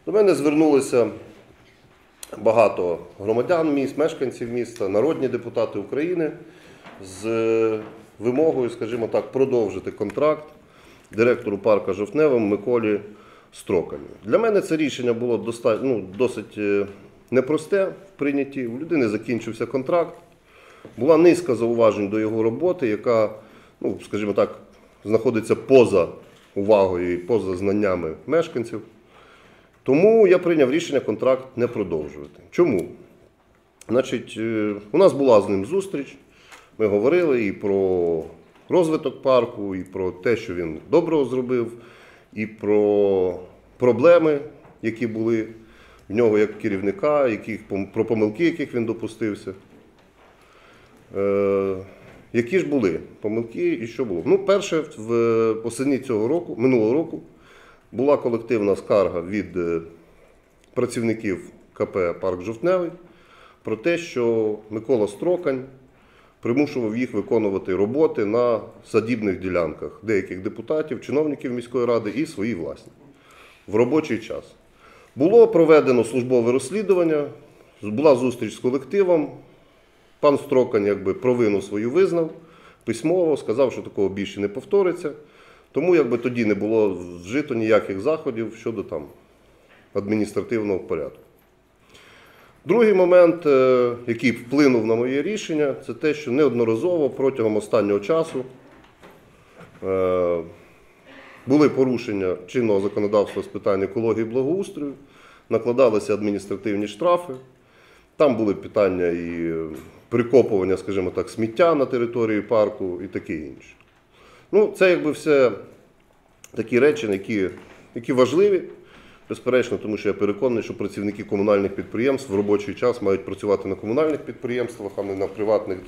До мене звернулося багато громадян міст, мешканців міста, народні депутати України з вимогою, скажімо так, продовжити контракт директору парку Жовтневому Миколі Строканю. Для мене це рішення було досить непросте в прийнятті. У людини закінчився контракт. Була низка зауважень до його роботи, яка, скажімо так, знаходиться поза увагою і поза знаннями мешканців. Тому я прийняв рішення контракт не продовжувати. Чому? Значить, у нас була з ним зустріч, ми говорили і про розвиток парку, і про те, що він доброго зробив, і про проблеми, які були в нього як керівника, про помилки, яких він допустився. Які ж були помилки і що було? Перше, в осені минулого року, була колективна скарга від працівників КП «Парк Жовтневий» про те, що Микола Строкань примушував їх виконувати роботи на садибних ділянках деяких депутатів, чиновників міської ради і свої власні в робочий час. Було проведено службове розслідування, була зустріч з колективом. Пан Строкань провину свою визнав письмово, сказав, що такого більше не повториться. Тому тоді не було вжито ніяких заходів щодо адміністративного порядку. Другий момент, який вплинув на моє рішення, це те, що неодноразово протягом останнього часу були порушення чинного законодавства з питань екології і благоустрою, накладалися адміністративні штрафи, там були питання і прикопування, скажімо так, сміття на території парку і таке інше. Це все такі речі, які важливі, безперечно, тому що я переконаний, що працівники комунальних підприємств в робочий час мають працювати на комунальних підприємствах, а не на приватних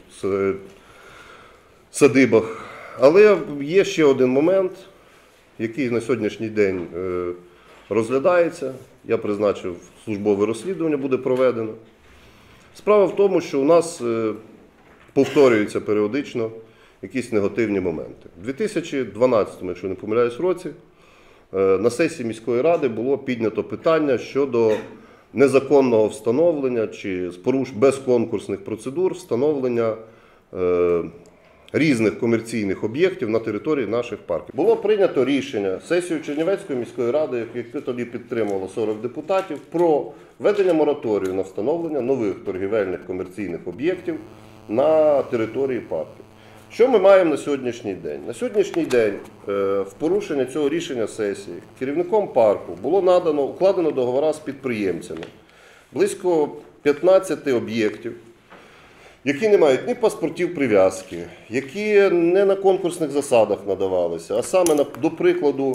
садибах. Але є ще один момент, який на сьогоднішній день розглядається. Я призначив службове розслідування, буде проведено. Справа в тому, що у нас повторюються періодично якісь негативні моменти. У 2012, якщо не помиляюсь, році, на сесії міської ради було піднято питання щодо незаконного встановлення чи без конкурсних процедур встановлення різних комерційних об'єктів на території наших парків. Було прийнято рішення сесією Чернівецької міської ради, яке тоді підтримувало 40 депутатів, про введення мораторію на встановлення нових торгівельних комерційних об'єктів на території парків. Що ми маємо на сьогоднішній день? На сьогоднішній день в порушення цього рішення сесії керівником парку було укладено договори з підприємцями. Близько 15 об'єктів, які не мають ні паспортів прив'язки, які не на конкурсних засадах надавалися, а саме, до прикладу,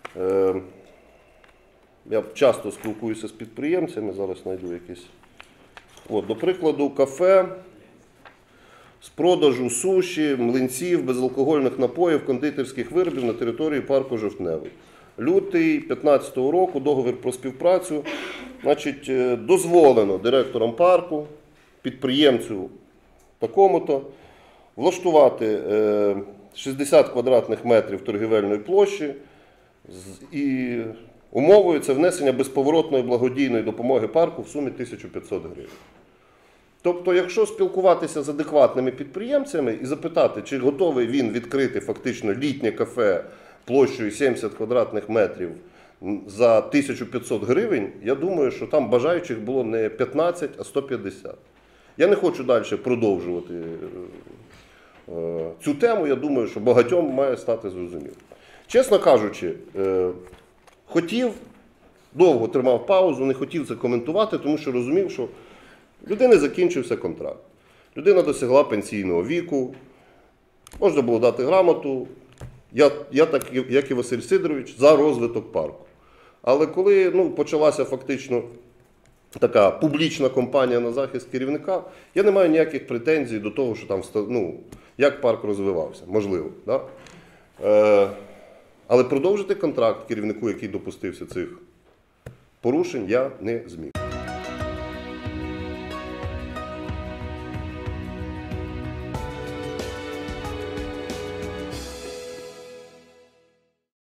я часто спілкуюся з підприємцями, зараз знайду якісь, до прикладу, кафе з продажу суші, млинців, безалкогольних напоїв, кондитерських виробів на території парку Жовтневий. Лютий 2015 року, договір про співпрацю, дозволено директорам парку, підприємцю такому-то, влаштувати 60 квадратних метрів торгівельної площі і умовою це внесення безповоротної благодійної допомоги парку в сумі 1500 гривень. Тобто, якщо спілкуватися з адекватними підприємцями і запитати, чи готовий він відкрити фактично літнє кафе площею 70 квадратних метрів за 1500 гривень, я думаю, що там бажаючих було не 15, а 150. Я не хочу далі продовжувати цю тему, я думаю, що багатьом має стати зрозуміло. Чесно кажучи, довго тримав паузу, не хотів це коментувати, тому що розумів, що людини закінчився контракт. Людина досягла пенсійного віку, можна було дати грамоту, я так, як і Василь Сидорович, за розвиток парку. Але коли почалася фактично така публічна кампанія на захист керівника, я не маю ніяких претензій до того, що там, як парк розвивався, можливо. Да? Але продовжити контракт керівнику, який допустився цих порушень, я не зміг.